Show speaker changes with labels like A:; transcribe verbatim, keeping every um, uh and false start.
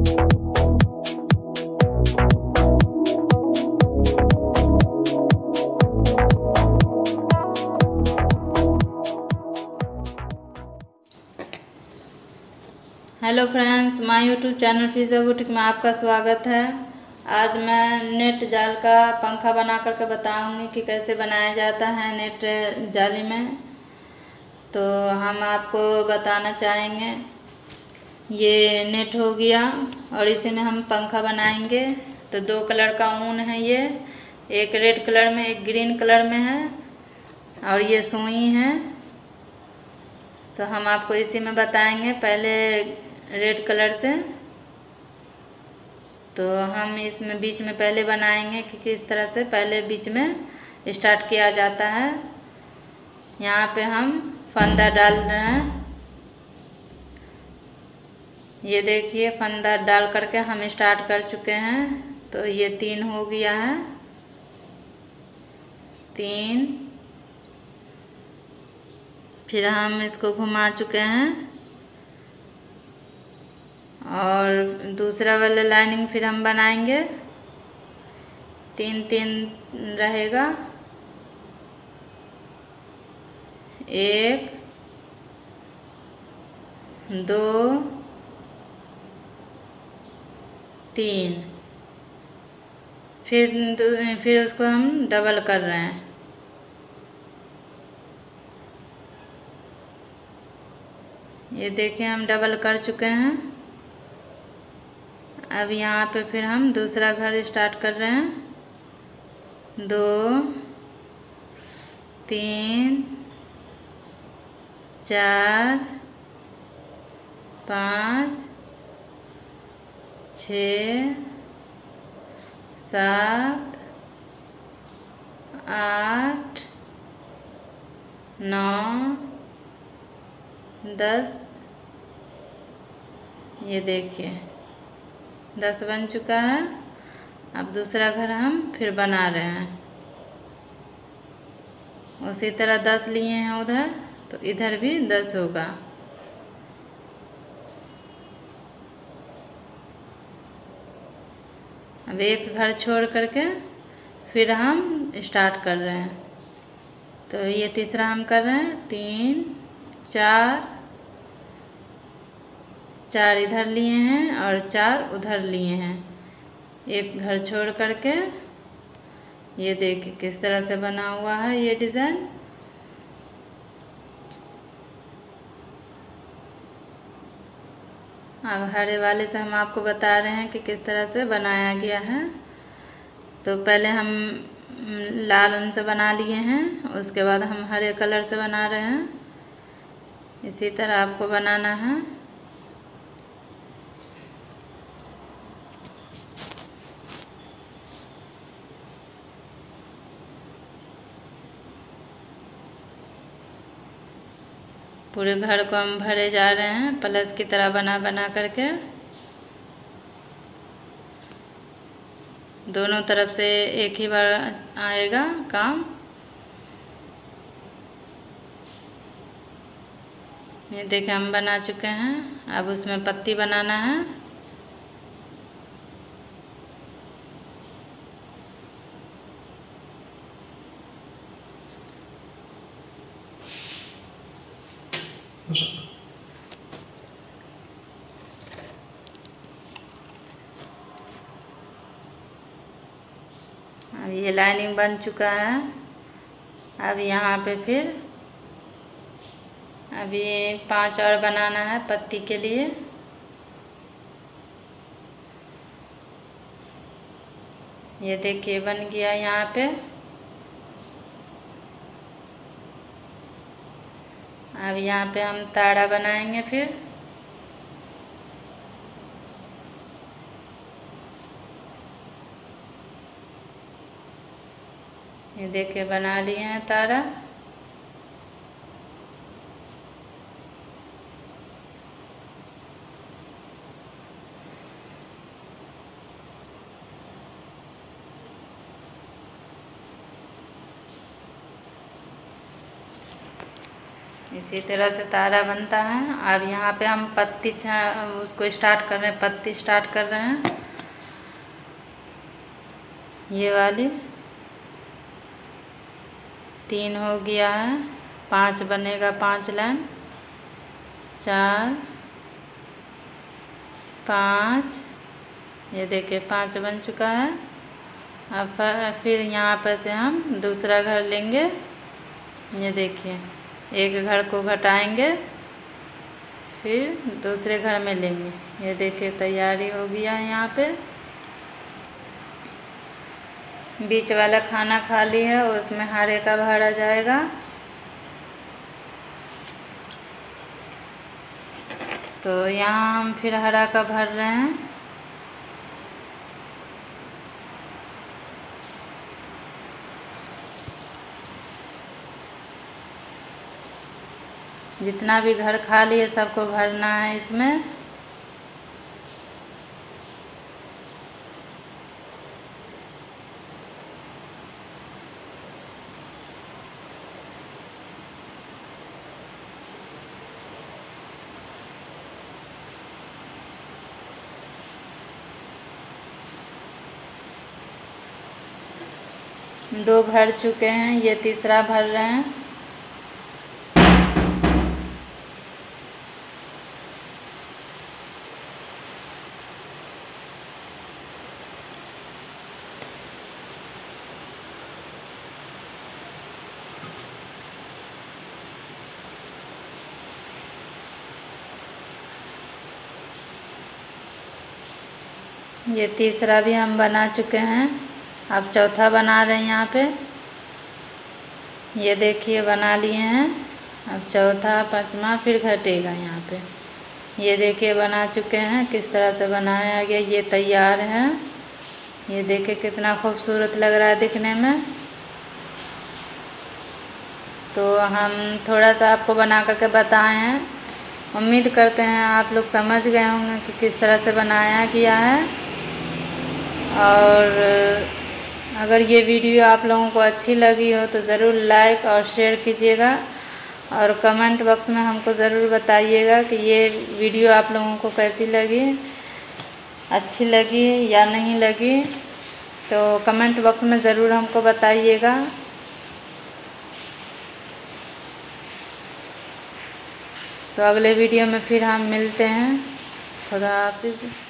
A: Hello friends, my YouTube channel Fiza boutique में आपका स्वागत है। आज मैं नेट जाल का पंखा बना करके बताऊंगी कि कैसे बनाया जाता है नेट जाली में। तो हम आपको बताना चाहेंगे, ये नेट हो गया और इसी में हम पंखा बनाएंगे। तो दो कलर का ऊन है, ये एक रेड कलर में एक ग्रीन कलर में है और ये सुई है। तो हम आपको इसी में बताएंगे पहले रेड कलर से। तो हम इसमें बीच में पहले बनाएंगे कि किस तरह से पहले बीच में स्टार्ट किया जाता है। यहाँ पे हम फंदा डाल रहे हैं, ये देखिए फंदा डाल करके हम स्टार्ट कर चुके हैं। तो ये तीन हो गया है, तीन। फिर हम इसको घुमा चुके हैं और दूसरा वाला लाइनिंग फिर हम बनाएंगे। तीन तीन रहेगा, एक, दो, तीन। फिर फिर उसको हम डबल कर रहे हैं। ये देखिए हम डबल कर चुके हैं। अब यहाँ पे फिर हम दूसरा घर स्टार्ट कर रहे हैं। दो, तीन, चार, पाँच, छः, सात, आठ, नौ, दस। ये देखिए दस बन चुका है। अब दूसरा घर हम फिर बना रहे हैं। उसी तरह दस लिए हैं उधर, तो इधर भी दस होगा। अब एक घर छोड़ करके फिर हम स्टार्ट कर रहे हैं। तो ये तीसरा हम कर रहे हैं। तीन, चार, चार इधर लिए हैं और चार उधर लिए हैं, एक घर छोड़ करके। ये देखिए किस तरह से बना हुआ है ये डिज़ाइन। अब हरे वाले से हम आपको बता रहे हैं कि किस तरह से बनाया गया है। तो पहले हम लाल ऊन से बना लिए हैं, उसके बाद हम हरे कलर से बना रहे हैं। इसी तरह आपको बनाना है। पूरे घर को हम भरे जा रहे हैं प्लस की तरह बना बना करके। दोनों तरफ से एक ही बार आएगा काम। ये देखिए हम बना चुके हैं। अब उसमें पत्ती बनाना है। अब ये लाइनिंग बन चुका है। अब यहाँ पे फिर अभी पांच और बनाना है पत्ती के लिए। ये देखिए बन गया यहाँ पे। अब यहाँ पे हम ताड़ा बनाएंगे फिर। ये देखिए बना लिए हैं तारा। इसी तरह से तारा बनता है। अब यहाँ पे हम पत्ती उसको स्टार्ट कर रहे हैं, पत्ती स्टार्ट कर रहे हैं, ये वाली तीन हो गया है, पांच बनेगा, पांच लाइन, चार, पाँच, ये देखिए पांच बन चुका है। अब फिर यहाँ पर से हम दूसरा घर लेंगे, ये देखिए एक घर को घटाएंगे, फिर दूसरे घर में लेंगे, ये देखिए तैयारी हो गया है। यहाँ पे बीच वाला खाना खाली है, उसमें हरे का भरा जाएगा। तो यहाँ हम फिर हरा का भर रहे हैं। जितना भी घर खाली है सबको भरना है इसमें। दो भर चुके हैं, ये तीसरा भर रहे हैं। ये तीसरा भी हम बना चुके हैं। अब चौथा बना रहे हैं यहाँ पे, ये देखिए बना लिए हैं। अब चौथा पांचवा फिर घटेगा यहाँ पे, ये देखिए बना चुके हैं। किस तरह से बनाया गया, ये तैयार है। ये देखिए कितना खूबसूरत लग रहा है दिखने में। तो हम थोड़ा सा आपको बना करके बताए हैं, उम्मीद करते हैं आप लोग समझ गए होंगे कि किस तरह से बनाया गया है। और अगर ये वीडियो आप लोगों को अच्छी लगी हो तो ज़रूर लाइक और शेयर कीजिएगा, और कमेंट बॉक्स में हमको ज़रूर बताइएगा कि ये वीडियो आप लोगों को कैसी लगी, अच्छी लगी या नहीं लगी। तो कमेंट बॉक्स में ज़रूर हमको बताइएगा। तो अगले वीडियो में फिर हम मिलते हैं। खुदा हाफिज़।